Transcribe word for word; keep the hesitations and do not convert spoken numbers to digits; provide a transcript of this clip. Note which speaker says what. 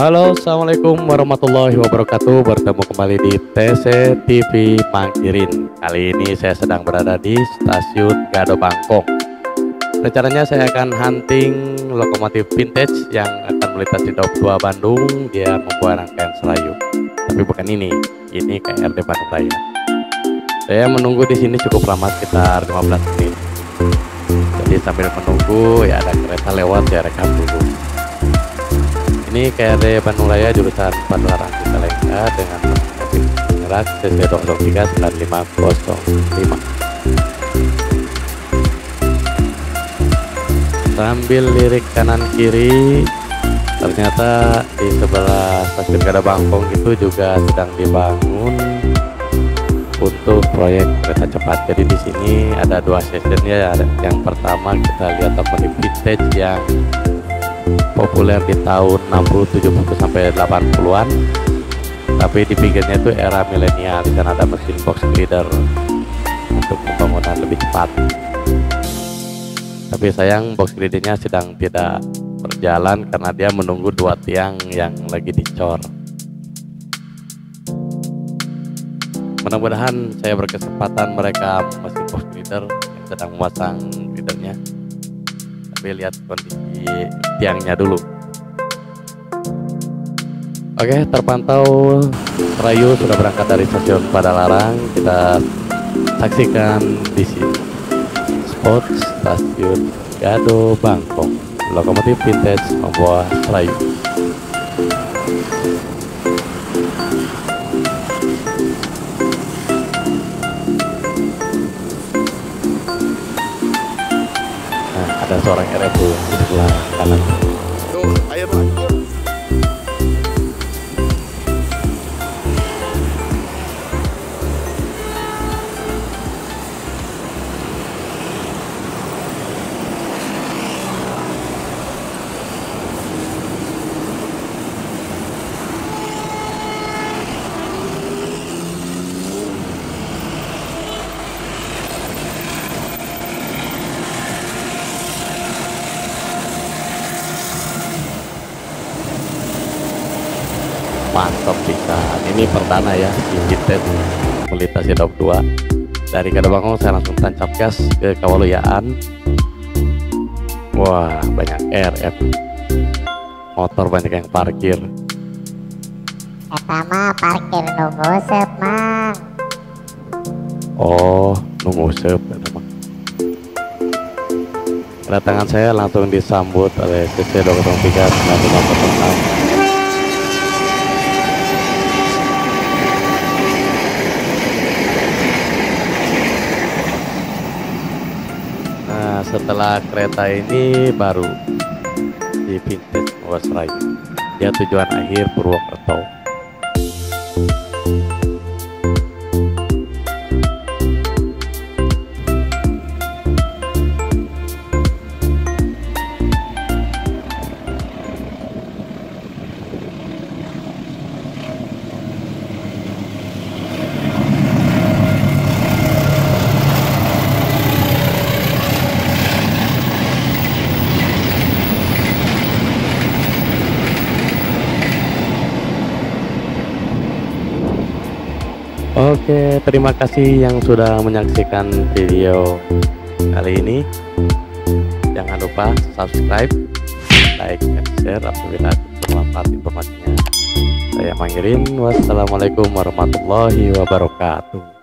Speaker 1: Halo, assalamualaikum warahmatullahi wabarakatuh. Bertemu kembali di T C T V Mangkirin. Kali ini saya sedang berada di stasiun Gado Bangkong. Rencananya saya akan hunting lokomotif vintage yang akan melintasi Daup dua Bandung. Dia membawa rangkaian Serayu. Tapi bukan ini, ini K R D Bandung Raya. Saya menunggu di sini cukup lama, sekitar lima belas menit. Jadi sambil menunggu ya ada kereta lewat, saya rekam dulu. Ini K R D Bandung Raya jurusan Padalarang Cicalengka dengan lokomotif penggerak C C dua nol tiga sembilan lima nol lima. Sambil lirik kanan kiri, ternyata di sebelah stasiun Gado Bangkong itu juga sedang dibangun untuk proyek kereta cepat. Jadi di sini ada dua sesionnya. Yang pertama kita lihat lokomotif vintage yang populer di tahun enam puluh, tujuh puluh sampai delapan puluhan. Tapi di pinggirnya itu era milenial, di sana ada mesin box glider untuk pembangunan lebih cepat. Tapi sayang box glidernya sedang tidak berjalan karena dia menunggu dua tiang yang lagi dicor. Mudah-mudahan saya berkesempatan merekam mesin box glider yang sedang memasang glidernya. Tapi lihat kondisi tiangnya dulu. Oke, terpantau Serayu sudah berangkat dari stasiun Padalarang. Kita saksikan di sini spot stasiun Gado Bangkong. Lokomotif vintage membawa Serayu. Nah, ada seorang R F U di sebelah kanan.
Speaker 2: Tuh, ayo Pak.
Speaker 1: Mantap bisa. Ini perdana ya di vintage melintasi Daup dua. Dari Gado Bangkong saya langsung tancap gas ke Kawaluyaan. Wah, banyak R F, motor banyak yang parkir.
Speaker 3: Pertama parkir nunggu sep mang.
Speaker 1: Oh, nunggu sep. Kedatangan saya langsung disambut oleh C C dua nol tiga sembilan lima nol enam. Nah, setelah kereta ini baru di vintage membawa Serayu. Dia tujuan akhir Purwokerto. Oke, terima kasih yang sudah menyaksikan video kali ini. Jangan lupa subscribe, like, dan share apabila bermanfaat informasinya. Saya Mangkirin. Wassalamualaikum warahmatullahi wabarakatuh.